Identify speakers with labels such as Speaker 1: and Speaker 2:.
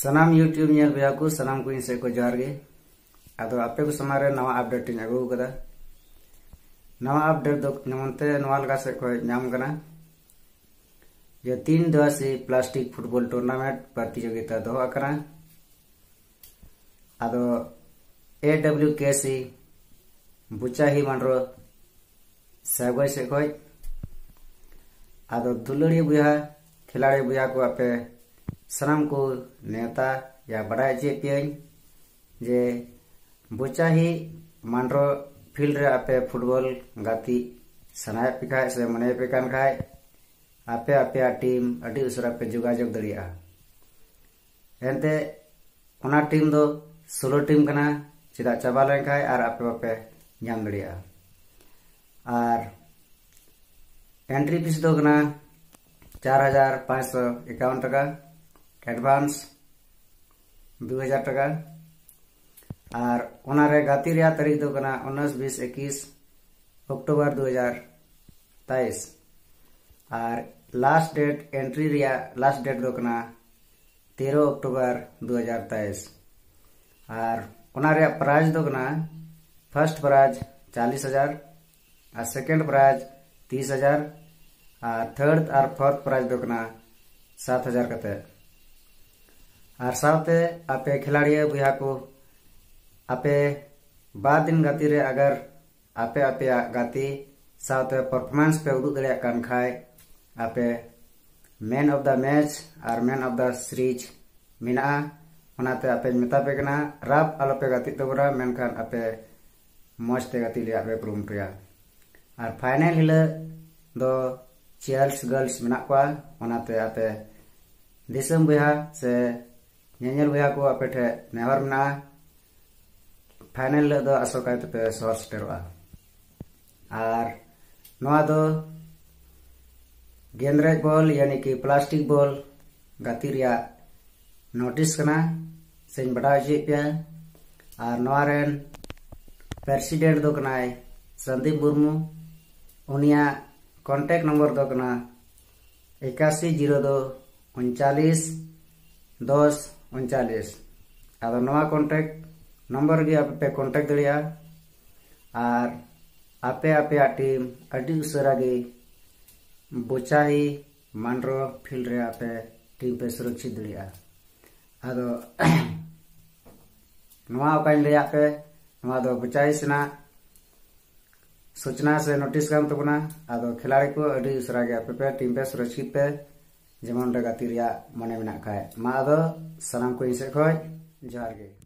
Speaker 1: सनाम YouTube nail बया को सनाम को इनसे को जोहार गे आदो आपे को समारे नवा अपडेट इन अगु कदा नवा अपडेट दो नमनते नवा लगा से को नाम कना ये 3 दिवसीय प्लास्टिक फुटबॉल टूर्नामेंट प्रतियोगिता दो अकरा आदो AWKC बुचाही मानरो सागोय से कोई आदो दुलड़ी बुया खिलाड़ी बुया को आपे सनाम को नेता या बड़ा चेपियन जे बुचाही मानरो फील्ड रे आपे फुटबॉल गाती सनाय पिखाय से मने पेकान खाय आपे आपे टीम अडी उसरा पे जोगाजोग दड़िया एनते ओना टीम दो 16 टीम कना चिदा चाबा लेन खाय आर आपे आपे नाम दड़िया आर एंट्री फीस दो कना 4551 टका एडवांस 2000 टका और ओनारे गाती रिया तारीख दो कना 19, 20, 21 अक्टूबर 2023 और लास्ट डेट एंट्री रिया लास्ट डेट दो कना 13 अक्टूबर 2023 और ओनारे प्राइज दो कना फर्स्ट प्राइज 40,000 और सेकंड प्राइज 30,000 और थर्ड और फोर्थ प्राइज दो कना 7,000 कते और साथे आपे खिलाड़ी बुया को आपे बाद दिन गाती रे अगर आपे आपे गाती साथे परफॉर्मेंस पे उदुग दड़िया कान खाय आपे मैन ऑफ द मैच और मैन ऑफ द सीरीज मिना ओनाते आपे मेता पे कना राब आलोपे गाती तबरा मेनखान आपे मौज ते गाती लिया आपे कुरुमुटुया और फाइनल हिले दो चीयर्स गर्ल्स मिना को ओनाते आपे दिसम बुया से नेल बुया को आपे ठे नेवर मिना फाइनल दो आसोकाय पे सहर सेटेरोआ और नवा दो गेंद्रेज बॉल यानी कि प्लास्टिक बॉल गाती रिया नोटिस कना सेन बड़ा जे पे और नवा रेन प्रेसिडेंट दो कनाय संदीप मुर्मू उनिया कांटेक्ट नंबर दो कना 8102 39 10 39 आदो नवा कांटेक्ट नंबर गे आपे कांटेक्ट दड़िया और आपे आपे टीम अडी उसरा गे बुचाही मानरो फील्ड रे आपे टीम पे सुरक्षित दड़िया आदो नवा काइन ले आपे नवा दो बुचाही सेना सूचना से नोटिस काम तबना आदो खिलाड़ी को अडी उसरा गे आपे पे टीम पे सुरक्षित पे जेमन रे गाती रिया मने मेना खाय मा आदो सनाम को इसे खोय जोहार गे।